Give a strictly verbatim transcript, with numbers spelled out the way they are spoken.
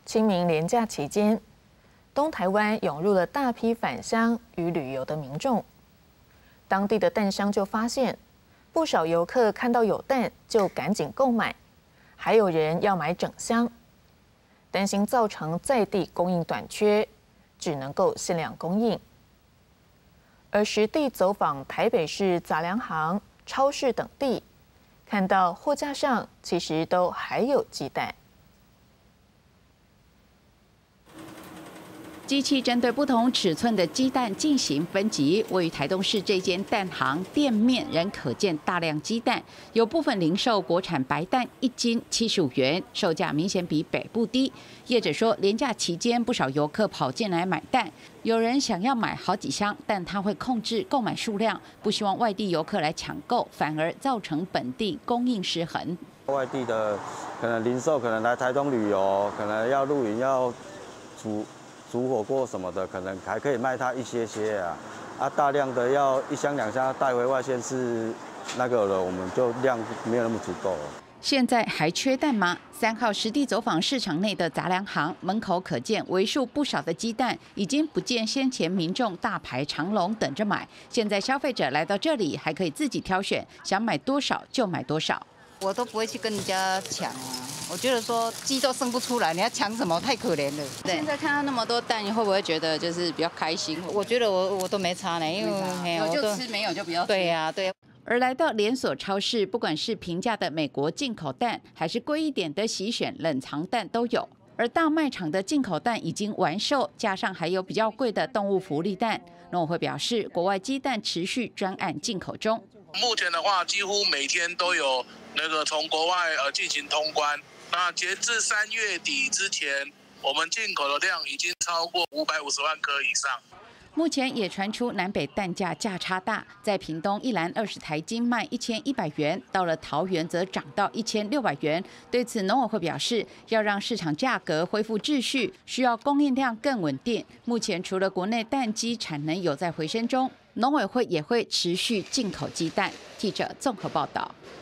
清明连假期间，东台湾涌入了大批返乡与旅游的民众。当地的蛋商就发现，不少游客看到有蛋就赶紧购买，还有人要买整箱，担心造成在地供应短缺，只能够限量供应。而实地走访台北市杂粮行、超市等地，看到货架上其实都还有鸡蛋。 机器针对不同尺寸的鸡蛋进行分级。位于台东市这间蛋行店面仍可见大量鸡蛋，有部分零售国产白蛋一斤七十五元，售价明显比北部低。业者说，连假期间不少游客跑进来买蛋，有人想要买好几箱，但他会控制购买数量，不希望外地游客来抢购，反而造成本地供应失衡。 外地的可能零售可能来台东旅游，可能要露营要煮。煮火锅什么的，可能还可以卖它一些些啊，啊，大量的要一箱两箱带回外县市那个了，我们就量没有那么足够了。 现在还缺蛋吗？三号实地走访市场内的杂粮行门口，可见为数不少的鸡蛋，已经不见先前民众大排长龙等着买。现在消费者来到这里，还可以自己挑选，想买多少就买多少。 我都不会去跟人家抢啊，我觉得说鸡都生不出来，你要抢什么？太可怜了。 现在看到那么多蛋，你会不会觉得就是比较开心？ 我觉得我我都没差呢，因为有就吃，没有就不要吃。 对呀、啊，对。 而来到连锁超市，不管是平价的美国进口蛋，还是贵一点的喜选冷藏蛋都有。而大卖场的进口蛋已经完售，加上还有比较贵的动物福利蛋。农委会表示，国外鸡蛋持续专案进口中。 目前的话，几乎每天都有那个从国外呃进行通关。那截至三月底之前，我们进口的量已经超过五百五十万颗以上。 目前也传出南北蛋价价差大，在屏东一篮二十台斤卖一千一百元，到了桃园则涨到一千六百元。对此，农委会表示，要让市场价格恢复秩序，需要供应量更稳定。目前除了国内蛋鸡产能有在回升中，农委会也会持续进口鸡蛋。记者综合报道。